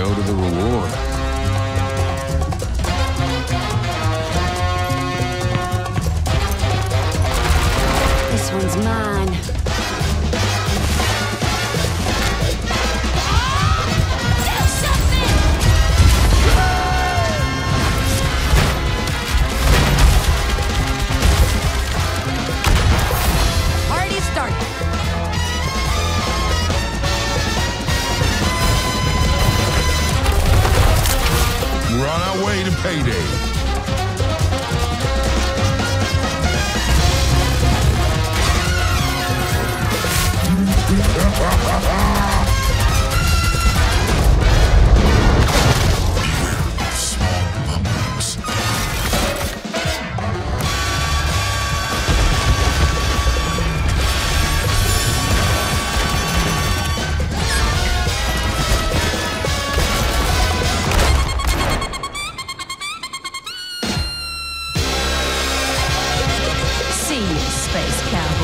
no to the reward. This one's mine. We're on our way to payday. See you, Space Cowboy.